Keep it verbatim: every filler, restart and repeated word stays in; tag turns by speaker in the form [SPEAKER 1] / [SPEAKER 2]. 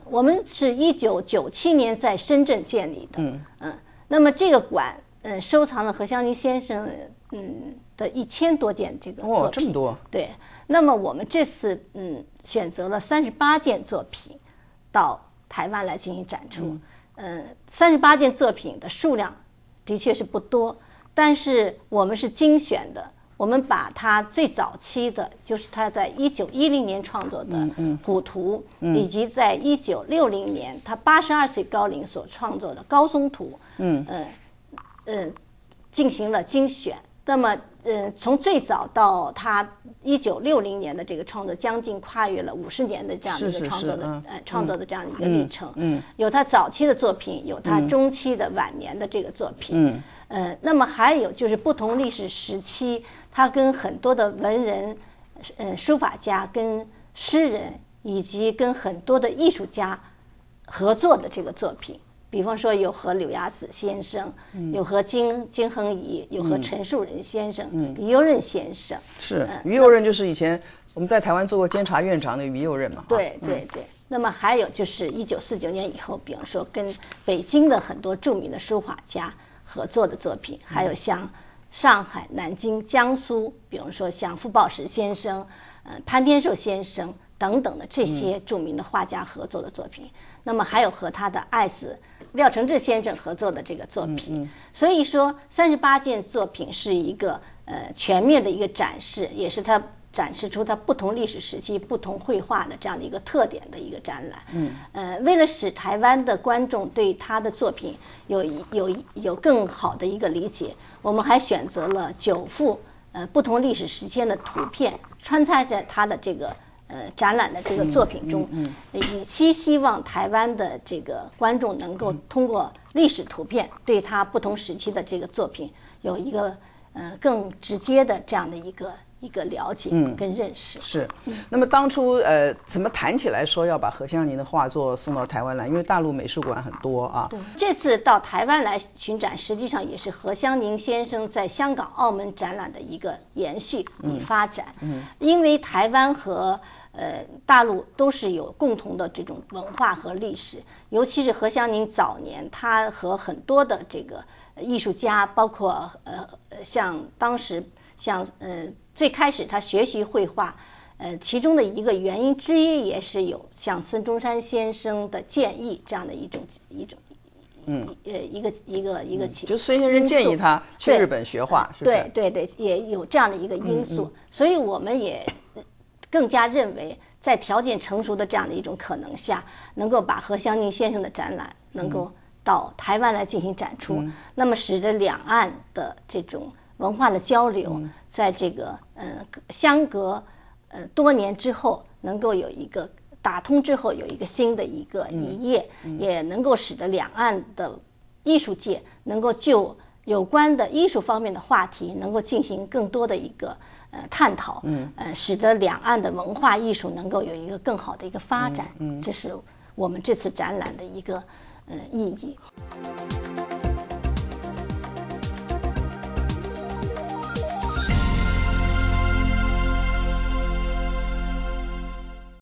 [SPEAKER 1] 我们是一九九七年在深圳建立的。嗯嗯，那么这个馆嗯收藏了何香凝先生嗯的一千多件这个作品。
[SPEAKER 2] 哦，这么多。
[SPEAKER 1] 对，那么我们这次嗯选择了三十八件作品到台湾来进行展出。嗯，三十八件作品的数量的确是不多，但是我们是精选的。我们把他最早期的，就是他在一九一零年创作的《虎图》，以及在一九六零年他八十二岁高龄所创作的《高松图》，嗯，呃，呃，进行了精选。那么，呃，从最早到他一九六零年的这个创作，将近跨越了五十年的这样的一个创作的呃创作的这样的一个历程。嗯，有他早期的作品，有他中期的晚年的这个作品。嗯。呃，那么还有就是不同历史时期，他跟很多的文人、呃书法家、跟诗人以及跟很多的艺术家合作的这个作品，比方说有和柳亚子先生，嗯、有和金金恒颐，有和陈树人先生，嗯、于右任先生。
[SPEAKER 2] 是，于右任就是以前我们在台湾做过监察院长的于右任嘛。
[SPEAKER 1] 对对对。嗯、那么还有就是一九四九年以后，比方说跟北京的很多著名的书法家合作的作品，还有像上海、南京、江苏，比如说像傅抱石先生、呃潘天寿先生等等的这些著名的画家合作的作品。嗯、那么还有和他的爱子廖承志先生合作的这个作品。嗯嗯、所以说，三十八件作品是一个呃全面的一个展示，也是他展示出它不同历史时期、不同绘画的这样的一个特点的一个展览。嗯，呃，为了使台湾的观众对他的作品有有有更好的一个理解，我们还选择了九幅呃不同历史时期的图片，穿插在他的这个呃展览的这个作品中，嗯嗯嗯、以期希望台湾的这个观众能够通过历史图片对他不同时期的这个作品有一个呃更直接的这样的一个。一个了解跟认识。嗯、
[SPEAKER 2] 是，那么当初呃怎么谈起来说要把何香凝的画作送到台湾来？因为大陆美术馆很多啊。
[SPEAKER 1] 对，这次到台湾来巡展，实际上也是何香凝先生在香港、澳门展览的一个延续与发展。嗯，嗯因为台湾和呃大陆都是有共同的这种文化和历史，尤其是何香凝早年，他和很多的这个艺术家，包括呃像当时像呃。最开始他学习绘画，呃，其中的一个原因之一也是有像孙中山先生的建议这样的一种一种，嗯，呃，一个一个一个，
[SPEAKER 2] 就孙先生建议他去日本学画，是不是？
[SPEAKER 1] 对对对，也有这样的一个因素，嗯嗯、所以我们也更加认为，在条件成熟的这样的一种可能下，能够把何香凝先生的展览能够到台湾来进行展出，嗯、那么使得两岸的这种文化的交流，嗯、在这个呃相隔呃多年之后，能够有一个打通之后有一个新的一个一页，嗯嗯、也能够使得两岸的艺术界能够就有关的艺术方面的话题能够进行更多的一个呃探讨，嗯，呃，使得两岸的文化艺术能够有一个更好的一个发展，嗯，嗯这是我们这次展览的一个呃意义。